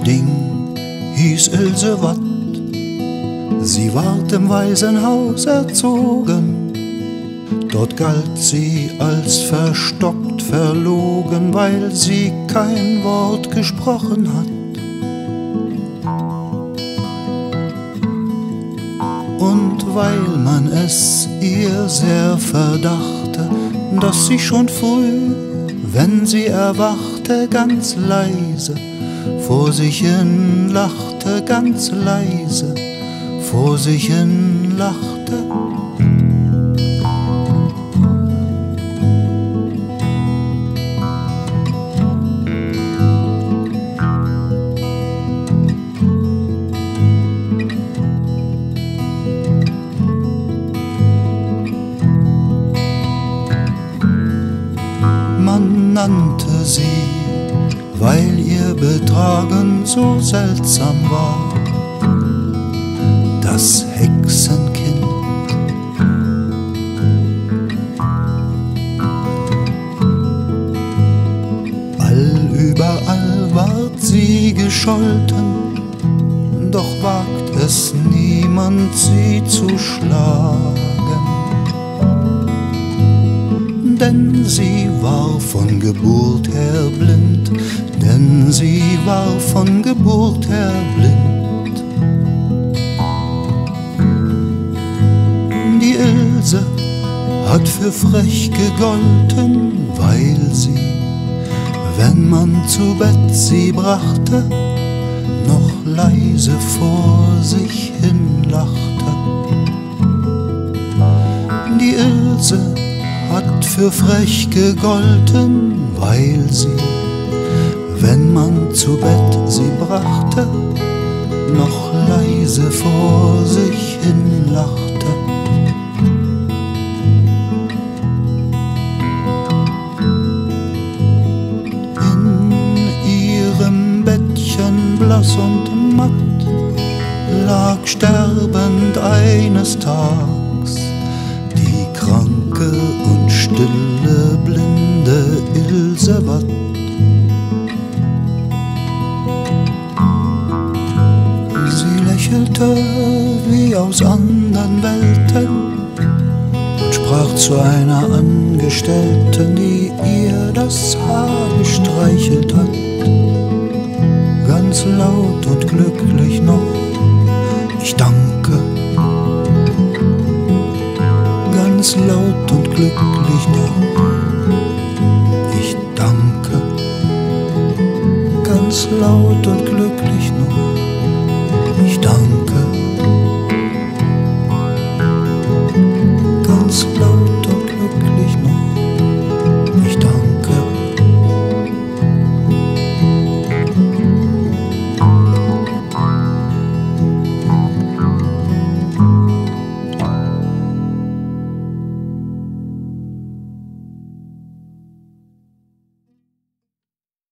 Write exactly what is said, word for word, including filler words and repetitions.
Ding hieß Ilse Watt. Sie ward im Waisenhaus erzogen, dort galt sie als verstockt, verlogen, weil sie kein Wort gesprochen hat. Und weil man es ihr sehr verdachte, dass sie schon früh, wenn sie erwachte, ganz leise vor sich hin lachte, ganz leise vor sich hin lachte. Man nannte sie, weil ihr Betragen so seltsam war, das Hexenkind. Allüberall ward sie gescholten, doch wagt es niemand, sie zu schlagen. Denn sie war von Geburt her blind, denn sie war von Geburt her blind. Die Ilse hat für frech gegolten, weil sie, wenn man zu Bett sie brachte, noch leise vor sich hin lachte. Die Ilse hat für frech gegolten, weil sie, wenn man zu Bett sie brachte, noch leise vor sich hin lachte. In ihrem Bettchen blass und matt lag sterbend eines Tags die kranke und stille, blinde Ilse Watt. Sie lächelte wie aus andern Welten und sprach zu einer Angestellten, die ihr das Haar gestreichelt hat, ganz laut und glücklich noch: Ich danke. Ganz laut und glücklich noch: Ich danke. Ganz laut und glücklich noch: Ich danke. Ganz laut.